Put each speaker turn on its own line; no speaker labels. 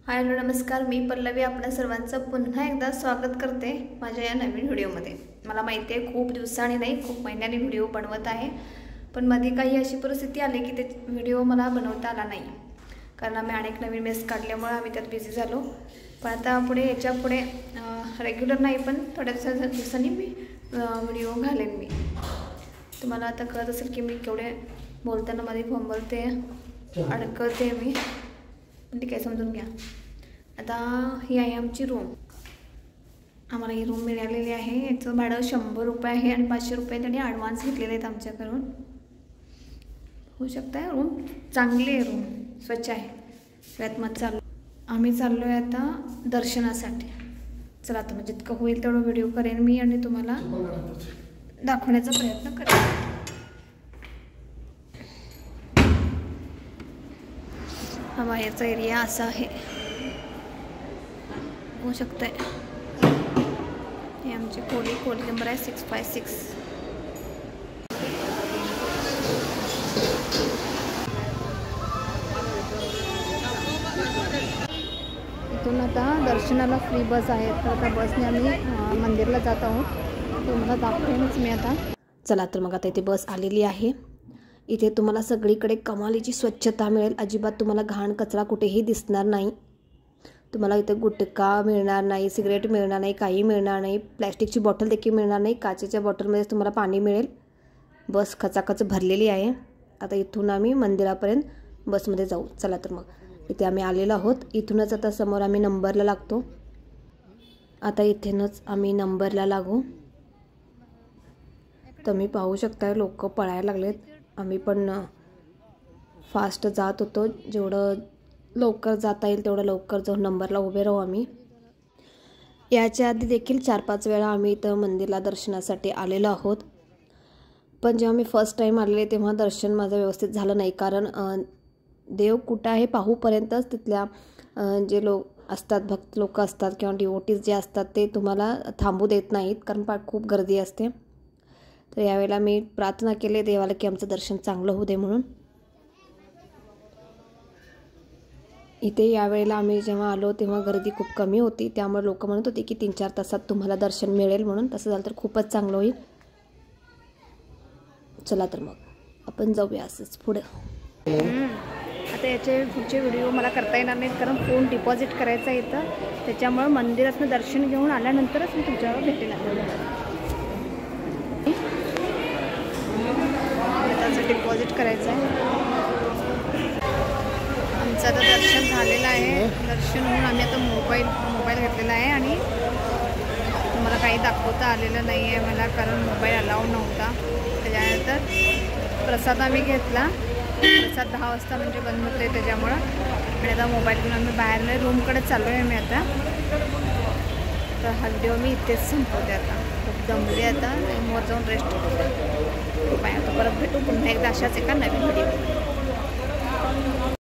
Hi hello नमस्कार, मी पल्लवी आपल्या सर्वांचं पुन्हा एकदा स्वागत करते माझ्या या नवीन व्हिडिओमध्ये। मला माहिती आहे खूप दिवसांनी नाही खूप महिन्यांनी व्हिडिओ बनवत आहे, पण मध्ये काही अशी परिस्थिती आली की ते व्हिडिओ मला बनवता आला नाही, कारण आम्ही अनेक नवीन मेस काढल्यामुळे आम्ही त्यात बिझी झालो। पण आता पुढे याच्या पुढे रेग्युलर नाही पण थोड्या दिवसांनी मी व्हिडिओ घालेन। मी तुम्हाला आता कळत असेल की मी केवढे बोलताना मध्ये फंबलते, अडकते मी, ठीक आहे समजून घ्या। आता ही आहे आमची रूम। आम्हाला ही रूम मिळालेली आहे। याचं भाडं 100 रुपये आहे आणि 500 रुपये त्यांनी ॲडव्हान्स घेतलेले आहेत आमच्याकडून। होऊ शकतं रूम चांगली आहे, रूम स्वच्छ आहे। सगळ्यात मग आम्ही चाललो आहे आता दर्शनासाठी। चला आता मग जितकं होईल तेवढं व्हिडिओ करेन मी आणि तुम्हाला दाखवण्याचा प्रयत्न करेन। हा बाहेरचा एरिया असा आहे, होऊ शकतं। हे आमची खोली नंबर आहे 656। इथून आता दर्शनाला फ्री बस आहे, तर त्या बसने आम्ही मंदिरला जात आहोत। तुम्हाला दाखवेनच मी आता। चला तर मग आता इथे बस आलेली आहे। इथे तुम्हाला सगळीकडे कमालीची स्वच्छता मिळेल, अजिबात तुम्हाला घाण कचरा कुठेही दिसणार नाही। तुम्हाला इथे गुटखा मिळणार नाही, सिगरेट मिळणार नाही, काही मिळणार नाही, प्लॅस्टिकची बॉटल देखील मिळणार नाही। काचेच्या बॉटलमध्ये तुम्हाला पाणी मिळेल। बस खचाखच भरलेली आहे। आता इथून आम्ही मंदिरापर्यंत बसमध्ये जाऊ। चला तर मग इथे आम्ही आलेलो आहोत। इथूनच आता समोर आम्ही नंबरला लागतो। आता इथेनच आम्ही नंबरला लागू। तुम्ही पाहू शकता लोक पळायला लागलेत। आम्ही पण फास्ट जात होतो, जेवढं लवकर जाता येईल तेवढं लवकर जाऊन नंबरला उभे राहू आम्ही। याच्या आधी देखील 4-5 वेळा आम्ही इथं मंदिरला दर्शनासाठी आलेलो आहोत, पण जेव्हा मी फर्स्ट टाईम आलेले तेव्हा दर्शन माझं व्यवस्थित झालं नाही, कारण देव कुठं आहे पाहूपर्यंतच तिथल्या जे लोक असतात, भक्त लोक असतात किंवा डिवोटीज जे असतात ते तुम्हाला थांबू देत नाहीत, कारण खूप गर्दी असते। तर यावेळेला मी प्रार्थना केली देवाला की आमचं दर्शन चांगलं होऊ दे म्हणून। इथे यावेळेला आम्ही जेव्हा आलो तेव्हा गर्दी खूप कमी होती, त्यामुळे लोक म्हणत होते की 3-4 तासात तुम्हाला दर्शन मिळेल म्हणून। तसं झालं तर खूपच चांगलं होईल। चला तर मग आपण जाऊया असंच पुढे। आता याचे पुढचे व्हिडिओ मला करता येणार नाहीत, कारण फोन डिपॉझिट करायचा येतं, त्याच्यामुळे मंदिरातून दर्शन घेऊन आल्यानंतरच मी तुमच्यावर भेटेल। त्याचं डिपॉझिट करायचं आहे। आमचं आता दर्शन झालेलं आहे। दर्शन होऊन आम्ही आता मोबाईल घेतलेला आहे आणि तुम्हाला काही दाखवता आलेलं नाही आहे मला, कारण मोबाईल अलाउड नव्हता। त्याच्यानंतर प्रसाद आम्ही घेतला। प्रसाद 10 वाजता म्हणजे बंद होते त्याच्यामुळं, आणि आता मोबाईल घेऊन आम्ही बाहेर रूमकडे चाललो आहे मी आता। तर हा व्हिडिओ मी इथेच संपवते। आता खूप दमले, आता रूमवर जाऊन रेस्ट करते। आता परत भेटू पुन्हा एकदा अशाच एका नवीन व्हिडिओ।